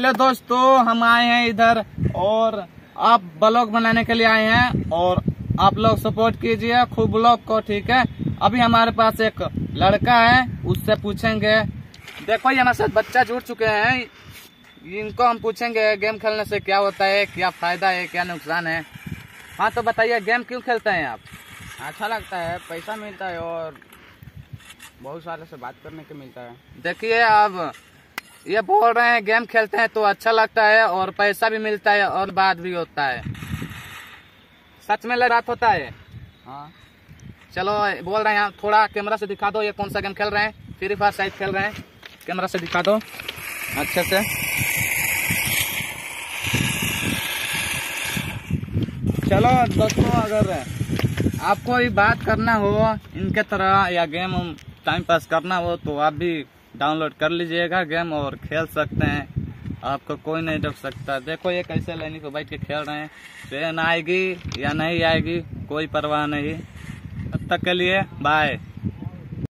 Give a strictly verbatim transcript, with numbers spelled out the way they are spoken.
Hello दोस्तों, हम आए हैं इधर और आप ब्लॉग बनाने के लिए आए हैं और आप लोग सपोर्ट कीजिए खूब ब्लॉग को, ठीक है। अभी हमारे पास एक लड़का है, उससे पूछेंगे। देखो ये हमारे साथ बच्चा जुड़ चुके हैं, इनको हम पूछेंगे गेम खेलने से क्या होता है, क्या फायदा है, क्या नुकसान है। हाँ तो बताइए, गेम क्यों खेलते हैं आप? अच्छा लगता है, पैसा मिलता है और बहुत सारे से बात करने को मिलता है। देखिए अब ये बोल रहे हैं गेम खेलते हैं तो अच्छा लगता है और पैसा भी मिलता है और बात भी होता है। सच में बात होता है। हाँ चलो बोल रहे हैं, थोड़ा कैमरा से दिखा दो ये कौन सा गेम खेल रहे हैं। फ्री फायर शायद खेल रहे हैं, कैमरा से दिखा दो अच्छे से। चलो दोस्तों, अगर आपको ये बात करना हो इनके तरह या गेम टाइम पास करना हो तो आप भी डाउनलोड कर लीजिएगा गेम और खेल सकते हैं, आपको कोई नहीं रोक सकता। देखो ये कैसे लाइन को बैठ के खेल रहे हैं, ट्रेन आएगी या नहीं आएगी कोई परवाह नहीं। तब तक के लिए बाय।